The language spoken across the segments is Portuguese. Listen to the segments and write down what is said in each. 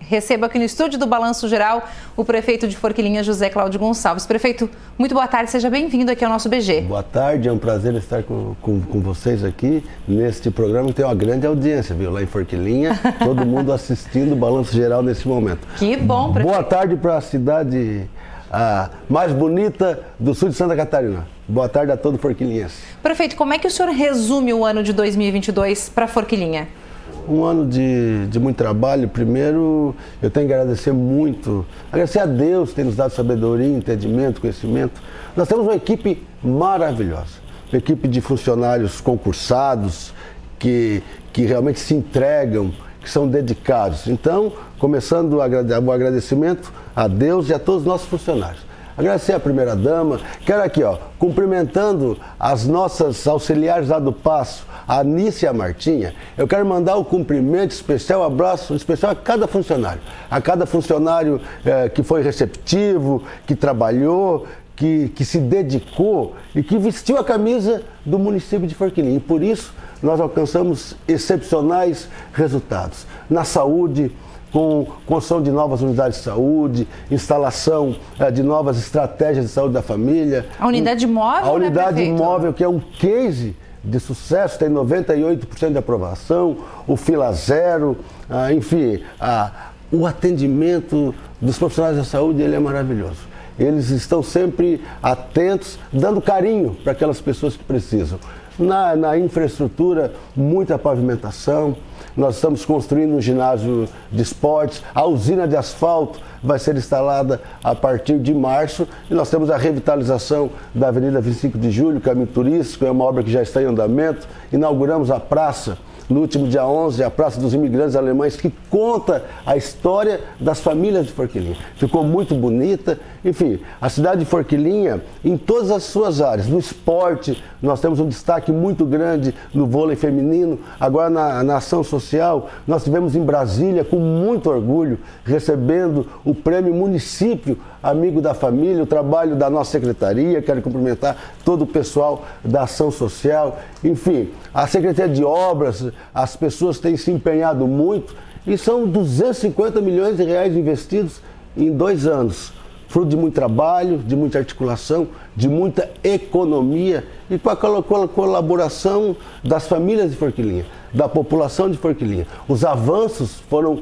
Recebo aqui no estúdio do Balanço Geral o prefeito de Forquilinha, José Cláudio Gonçalves. Prefeito, muito boa tarde, seja bem-vindo aqui ao nosso BG. Boa tarde, é um prazer estar com vocês aqui neste programa que tem uma grande audiência, viu? Lá em Forquilinha, todo mundo assistindo o Balanço Geral nesse momento. Que bom, prefeito. Boa tarde para a cidade mais bonita do sul de Santa Catarina. Boa tarde a todo forquilinhense. Prefeito, como é que o senhor resume o ano de 2022 para Forquilinha? Um ano de muito trabalho. Primeiro, eu tenho que agradecer a Deus que tem nos dado sabedoria, entendimento, conhecimento. Nós temos uma equipe maravilhosa, uma equipe de funcionários concursados que realmente se entregam, que são dedicados. Então, começando o agradecimento a Deus e a todos os nossos funcionários. Agradecer a primeira-dama, quero aqui, cumprimentando as nossas auxiliares lá do Paço, a Anice e a Martinha. Eu quero mandar um cumprimento especial, um abraço especial a cada funcionário que foi receptivo, que trabalhou, que se dedicou e que vestiu a camisa do município de Forquilinha. E por isso nós alcançamos excepcionais resultados na saúde, com construção de novas unidades de saúde, instalação de novas estratégias de saúde da família. A unidade móvel, A unidade prefeito? móvel, que é um case de sucesso, tem 98% de aprovação, o Fila Zero, enfim, o atendimento dos profissionais da saúde, ele é maravilhoso. Eles estão sempre atentos, dando carinho para aquelas pessoas que precisam. Na infraestrutura, muita pavimentação. Nós estamos construindo um ginásio de esportes, a usina de asfalto vai ser instalada a partir de março e nós temos a revitalização da Avenida 25 de Julho, caminho turístico, é uma obra que já está em andamento. Inauguramos a praça no último dia 11, a Praça dos Imigrantes Alemães, que conta a história das famílias de Forquilinha. Ficou muito bonita. Enfim, a cidade de Forquilinha, em todas as suas áreas, no esporte, nós temos um destaque muito grande no vôlei feminino. Agora, na ação social, nós tivemos em Brasília, com muito orgulho, recebendo o prêmio Município Amigo da Família, o trabalho da nossa secretaria. Quero cumprimentar todo o pessoal da ação social. Enfim, a Secretaria de Obras, as pessoas têm se empenhado muito e são 250 milhões de reais investidos em 2 anos. Fruto de muito trabalho, de muita articulação, de muita economia e com a colaboração das famílias de Forquilinha, da população de Forquilinha. Os avanços foram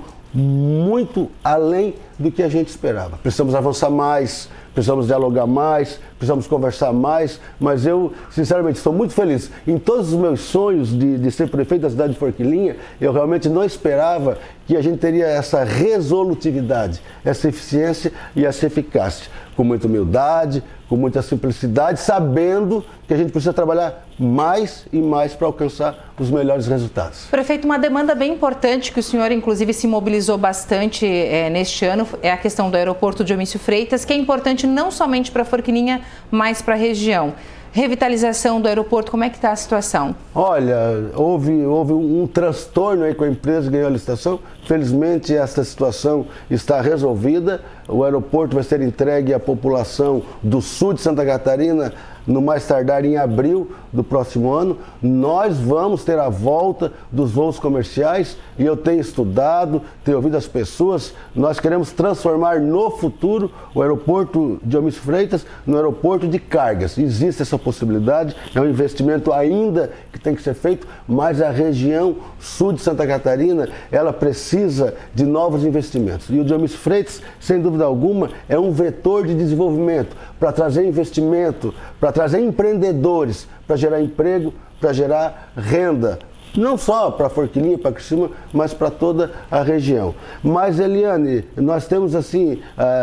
muito além do que a gente esperava. Precisamos avançar mais, precisamos dialogar mais, precisamos conversar mais, mas eu, sinceramente, estou muito feliz. Em todos os meus sonhos de ser prefeito da cidade de Forquilinha, eu realmente não esperava que a gente teria essa resolutividade, essa eficiência e essa eficácia. Com muita humildade, com muita simplicidade, sabendo que a gente precisa trabalhar mais e mais para alcançar os melhores resultados. Prefeito, uma demanda bem importante que o senhor, inclusive, se mobilizou bastante neste ano é a questão do aeroporto Dionísio Freitas, que é importante não somente para Forquilinha, mas para a região. Revitalização do aeroporto, como é que está a situação? Olha, houve um transtorno aí com a empresa que ganhou a licitação. Felizmente, essa situação está resolvida. O aeroporto vai ser entregue à população do sul de Santa Catarina no mais tardar em abril do próximo ano. Nós vamos ter a volta dos voos comerciais e eu tenho estudado, tenho ouvido as pessoas. Nós queremos transformar no futuro o aeroporto Dionísio Freitas no aeroporto de cargas. Existe essa possibilidade, é um investimento ainda que tem que ser feito, mas a região sul de Santa Catarina, ela precisa de novos investimentos. E o Dionísio Freitas, sem dúvida alguma, é um vetor de desenvolvimento para trazer investimento, para trazer empreendedores, para gerar emprego, para gerar renda, não só para Forquilinha, para Criciúma, mas para toda a região. Mas, Eliane, nós temos assim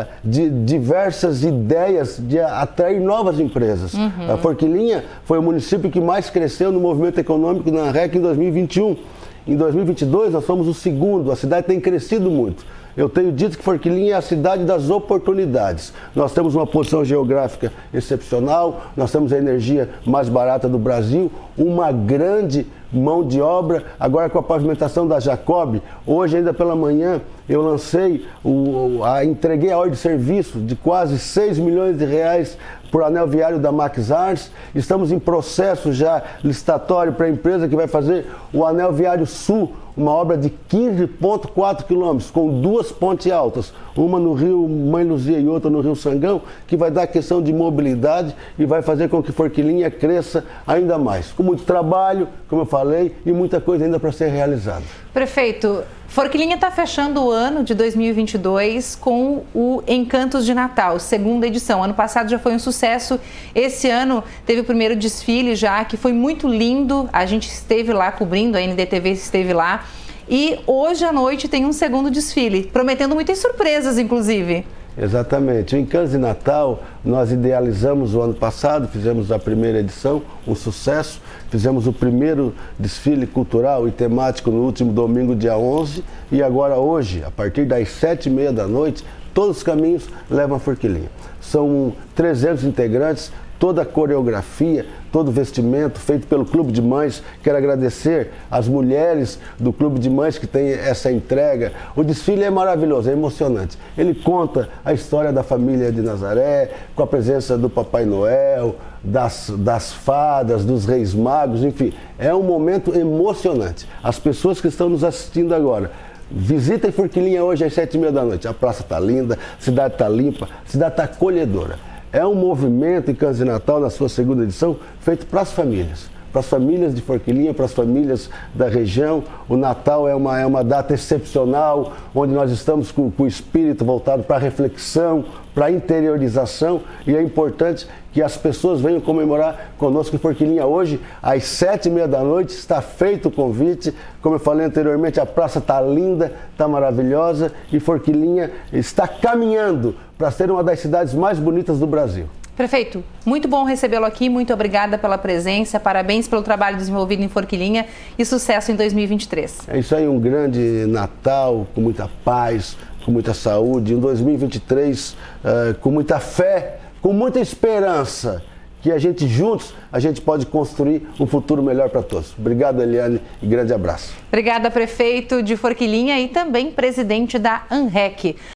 diversas ideias de atrair novas empresas. A Forquilinha foi o município que mais cresceu no movimento econômico na REC em 2021. Em 2022 nós somos o segundo, a cidade tem crescido muito. Eu tenho dito que Forquilinha é a cidade das oportunidades. Nós temos uma posição geográfica excepcional, nós temos a energia mais barata do Brasil, uma grande mão de obra, agora com a pavimentação da Jacob. Hoje, ainda pela manhã, eu lancei, entreguei a ordem de serviço de quase 6 milhões de reais por anel viário da Maxars. Estamos em processo já licitatório para a empresa que vai fazer o anel viário sul, uma obra de 15,4 quilômetros, com 2 pontes altas, uma no rio Mãe Luzia e outra no rio Sangão, que vai dar questão de mobilidade e vai fazer com que Forquilinha cresça ainda mais. Com muito trabalho, como eu falei, e muita coisa ainda para ser realizada. Prefeito, Forquilinha está fechando o ano de 2022 com o Encantos de Natal, segunda edição. Ano passado já foi um sucesso, esse ano teve o primeiro desfile já, que foi muito lindo, a gente esteve lá cobrindo, a NDTV esteve lá, e hoje à noite tem um segundo desfile, prometendo muitas surpresas, inclusive. Exatamente. O Encantos de Natal, nós idealizamos o ano passado, fizemos a primeira edição, um sucesso. Fizemos o primeiro desfile cultural e temático no último domingo, dia 11. E agora hoje, a partir das 7h30 da noite, todos os caminhos levam a Forquilinha. São 300 integrantes, toda a coreografia, todo o vestimento feito pelo Clube de Mães. Quero agradecer às mulheres do Clube de Mães que tem essa entrega. O desfile é maravilhoso, é emocionante. Ele conta a história da família de Nazaré, com a presença do Papai Noel, das fadas, dos Reis Magos, enfim. É um momento emocionante. As pessoas que estão nos assistindo agora, visitem Forquilinha hoje às 7h30 da noite. A praça está linda, a cidade está limpa, a cidade está acolhedora. É um movimento Encantos de Natal, na sua segunda edição, feito para as famílias de Forquilinha, para as famílias da região. O Natal é uma data excepcional, onde nós estamos com o espírito voltado para a reflexão, para a interiorização, e é importante que as pessoas venham comemorar conosco em Forquilinha hoje, às 7h30 da noite. Está feito o convite. Como eu falei anteriormente, a praça está linda, está maravilhosa, e Forquilinha está caminhando para ser uma das cidades mais bonitas do Brasil. Prefeito, muito bom recebê-lo aqui, muito obrigada pela presença, parabéns pelo trabalho desenvolvido em Forquilinha e sucesso em 2023. É isso aí, um grande Natal, com muita paz, com muita saúde, um 2023 com muita fé, com muita esperança, que a gente juntos, a gente pode construir um futuro melhor para todos. Obrigado, Eliane, e grande abraço. Obrigada, prefeito de Forquilinha e também presidente da ANREC.